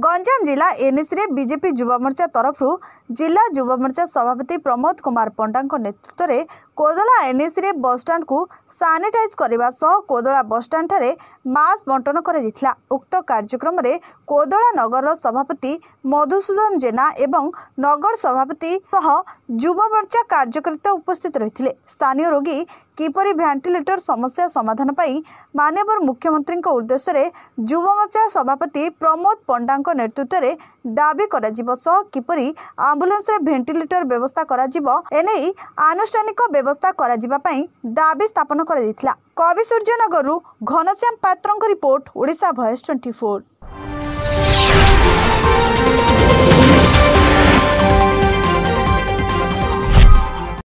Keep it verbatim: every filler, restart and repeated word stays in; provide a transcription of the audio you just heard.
गंजाम जिला एनएसरे बीजेपी युवा मोर्चा तरफ जिला युवा मोर्चा सभापति प्रमोद कुमार पंडा नेतृत्व में कोदला एनएसरे बसस्टाण्ड को सानिटाइज करने सह कोदला बसस्टाण्ड ठारे मास्क बंटन कर उक्त कार्यक्रम में कोदला नगर सभापति मधुसूदन जेना एवं नगर सभापति सह युवा मोर्चा कार्यकर्ता उपस्थित रही। स्थानीय रोगी किपरि भेंटिलेटर समस्या समाधान पाई माननीय मुख्यमंत्री उद्देश्य रे युवा मोर्चा सभापति प्रमोद पंडा नेतृत्व में दाबी करा सह किपरि आम्बुलेंस रे भेंटिलेटर व्यवस्था करा एने आनुष्ठानिक व्यवस्था करा दाबी स्थापन करा कवि सूर्यनगर घनश्याम पात्र रिपोर्ट ओडिशा भॉइस चौबीस।